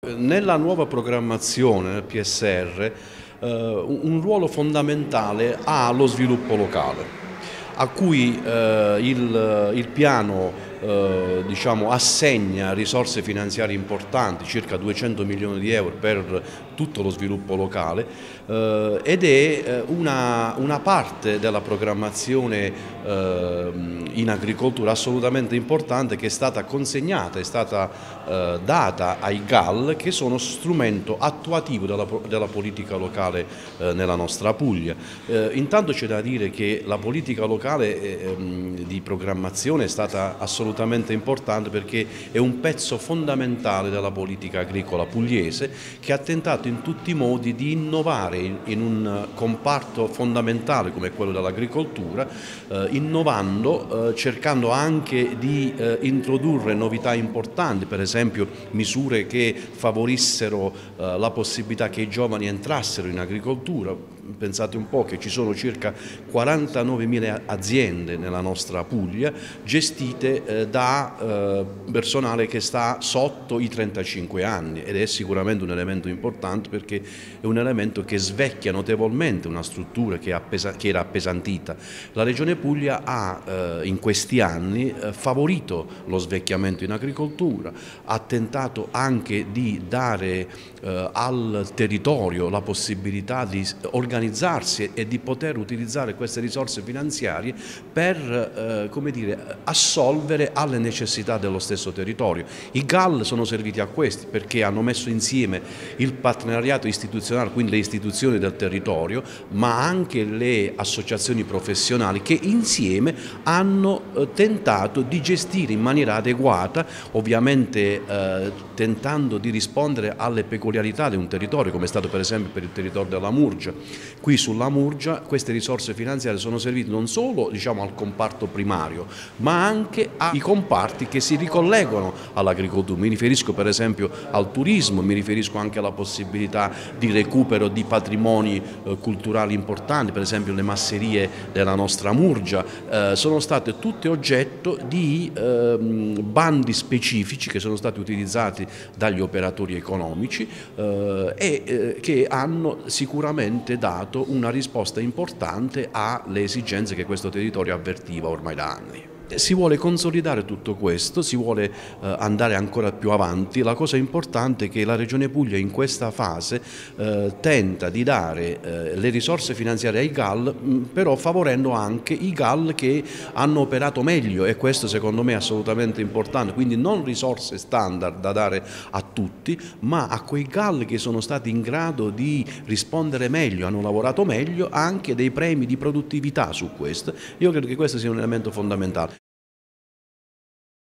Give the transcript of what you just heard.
Nella nuova programmazione nel PSR un ruolo fondamentale ha lo sviluppo locale, a cui il piano diciamo, assegna risorse finanziarie importanti, circa 200 milioni di euro per tutto lo sviluppo locale ed è una parte della programmazione in agricoltura assolutamente importante che è stata consegnata, è stata data ai GAL, che sono strumento attuativo della politica locale nella nostra Puglia. Intanto c'è da dire che la politica locale di programmazione è stata assolutamente importante perché è un pezzo fondamentale della politica agricola pugliese, che ha tentato in tutti i modi di innovare in un comparto fondamentale come quello dell'agricoltura, innovando, cercando anche di introdurre novità importanti, per esempio misure che favorissero la possibilità che i giovani entrassero in agricoltura. Pensate un po' che ci sono circa 49.000 aziende nella nostra Puglia gestite da personale che sta sotto i 35 anni, ed è sicuramente un elemento importante perché è un elemento che svecchia notevolmente una struttura che era appesantita. La Regione Puglia ha in questi anni favorito lo svecchiamento in agricoltura, ha tentato anche di dare al territorio la possibilità di organizzarsi e di poter utilizzare queste risorse finanziarie per come dire, assolvere alle necessità dello stesso territorio. I GAL sono serviti a questi perché hanno messo insieme il partenariato istituzionale, quindi le istituzioni del territorio, ma anche le associazioni professionali che insieme hanno tentato di gestire in maniera adeguata, ovviamente tentando di rispondere alle peculiarità di un territorio, come è stato per esempio per il territorio della Murgia. Qui sulla Murgia queste risorse finanziarie sono servite non solo, diciamo, al comparto primario, ma anche ai comparti che si ricollegano all'agricoltura. Mi riferisco per esempio al turismo, mi riferisco anche alla possibilità di recupero di patrimoni culturali importanti, per esempio le masserie della nostra Murgia, sono state tutte oggetto di bandi specifici che sono stati utilizzati dagli operatori economici e che hanno sicuramente dato una risposta importante alle esigenze che questo territorio avvertiva ormai da anni. Si vuole consolidare tutto questo, si vuole andare ancora più avanti. La cosa importante è che la Regione Puglia in questa fase tenta di dare le risorse finanziarie ai GAL, però favorendo anche i GAL che hanno operato meglio, e questo secondo me è assolutamente importante, quindi non risorse standard da dare a tutti, ma a quei GAL che sono stati in grado di rispondere meglio, hanno lavorato meglio, anche dei premi di produttività su questo. Io credo che questo sia un elemento fondamentale.